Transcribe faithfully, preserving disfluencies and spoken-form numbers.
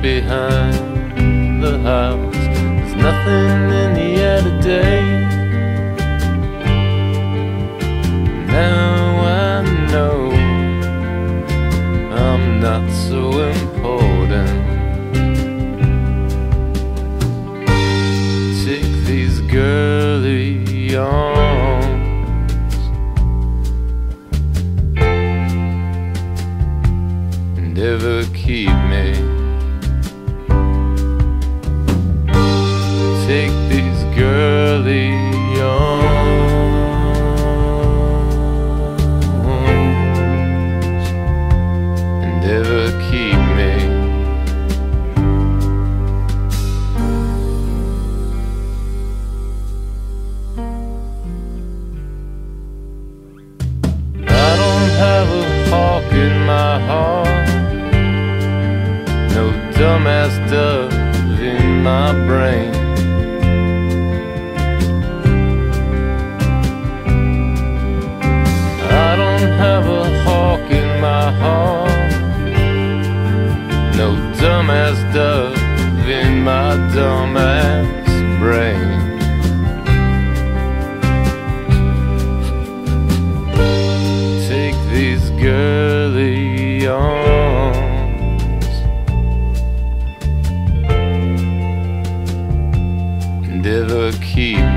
behind the house. There's nothing in the air today. Now I know I'm not so important. Take these girly arms and ever keep me. Take these girly arms and ever keep me. I don't have a hawk in my heart, no dumbass dove in my brain. I don't have a hawk in my heart, no dumbass dove in my dumbass brain. Take these girly arms and ever keep